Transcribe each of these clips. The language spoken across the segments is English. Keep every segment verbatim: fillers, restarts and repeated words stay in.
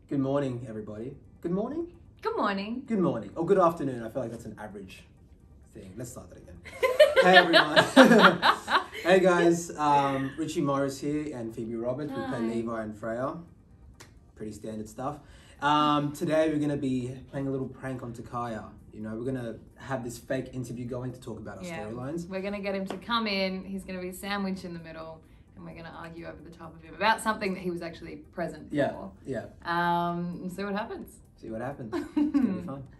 Good morning, everybody. Good morning? Good morning. Good morning. Or good afternoon. I feel like that's an average thing. Let's start that again. Hey, everyone. Hey, guys. Um, Richie Morris here and Phoebe Roberts. We play Hi. Levi and Freya. Pretty standard stuff. Um, today, we're going to be playing a little prank on Takaya. You know, we're going to have this fake interview going to talk about our Yeah. storylines. We're going to get him to come in. He's going to be sandwiched in the middle. And we're going to argue over the top of him about something that he was actually present Yeah, for. yeah. Um, and see what happens. See what happens. It's going to be fun.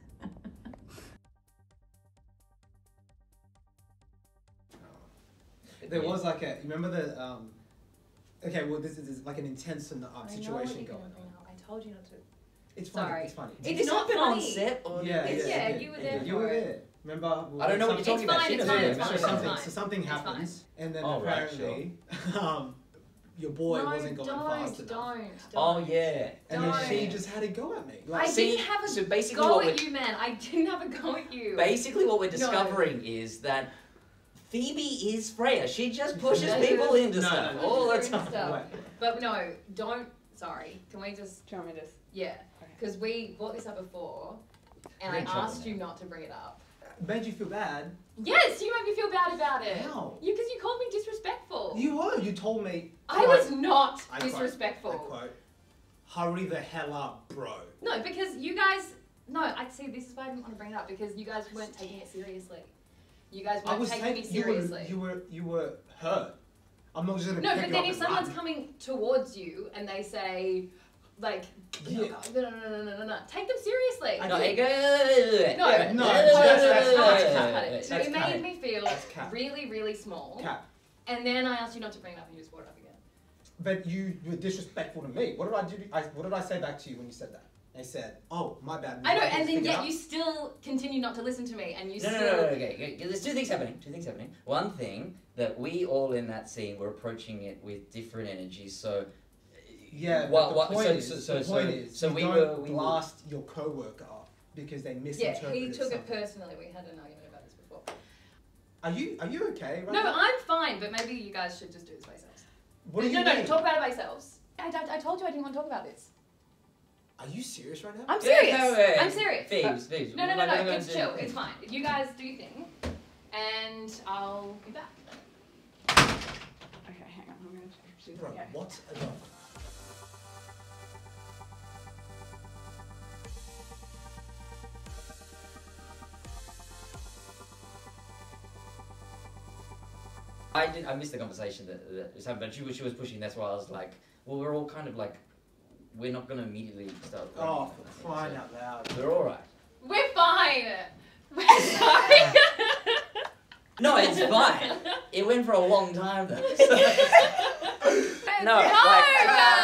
There was like a, you remember the, um, okay, well, this is like an intense um, situation going on. I told you not to. It's funny, Sorry. it's funny. It's Did this not happen on funny. set? Or Yeah, did this- yeah, yeah, you were yeah, there You for were it. there. Remember? I don't know what you're something- talking It's about. fine, She it's doesn't fine, know. it's so fine, something, it's so something It's happens, and then Oh, right, apparently, um, your boy no, wasn't going don't, fast enough, don't, don't. Oh yeah. and then she Don't. just had to go at me. I Like, See, didn't have a so basically go what at we're- you, man. I didn't have a go at you. Basically, what we're No. discovering is that Phoebe is Freya. She just pushes No, people into no, stuff no, no. all the Pushes her into time. stuff. But no, don't. Sorry. Can we just? Do you want me to just... Yeah. Because we brought this up before, and We're I in trouble asked now. you not to bring it up. made you feel bad. Yes, you made me feel bad about it. How? You, because you called me disrespectful. You were. You told me. I was not I quote, disrespectful. I quote, "Hurry the hell up, bro." No, because you guys. No, I see. This is why I didn't want to bring it up because you guys weren't taking it seriously. You guys I weren't was taking me taking. You seriously. were. You were. You were hurt. I'm not just gonna. No, pick but you then up if and someone's run. coming towards you and they say, like, Yeah. no, no, no, no, no, no, no, take them seriously. I No, did. hey, go- No, yeah, no, yeah, that's- yeah, that's- yeah, that's yeah, cat. yeah, yeah. So That's it cap. made me feel That's cap. really, really small. Cap. And then I asked you not to bring it up and you just brought it up again. But you were disrespectful to me. What did I do? I, what did I say back to you when you said that? I said, "Oh, my bad." I know, I and didn't then pick it yet up. you still continue not to listen to me, and you No, no, still. no, no, okay, okay. There's two things happening. Two things happening. One thing that we all in that scene were approaching it with different energies. So Yeah, but What- the what- point so- is, so- so- the point so- is, so you we don't were- we were- blast your coworker because they Yeah, misinterpreted he took it something. personally. We had an argument about this before. Are you are you okay? Right No, now? I'm fine, but maybe you guys should just do this by yourselves. What do you no, no, mean? talk about it by yourselves. I, I, I told you I didn't want to talk about this. Are you serious right now? I'm Yeah, serious. no, wait. I'm serious. Phoebes, Phoebes. No, no, no, Like, no. we're gonna It's do- chill. It's fine. You guys do your thing, and I'll be back. Okay, hang on. I'm going to check if she's Bro, okay. what? No. I did. I missed the conversation that, that was happening, but she was she was pushing. That's why I was like, well, we're all kind of like, we're not going to immediately start. Oh, running, for crying out loud. so we're all right. We're fine. We're sorry. No, it's fine. It went for a long time though. So. No, no, like- guys.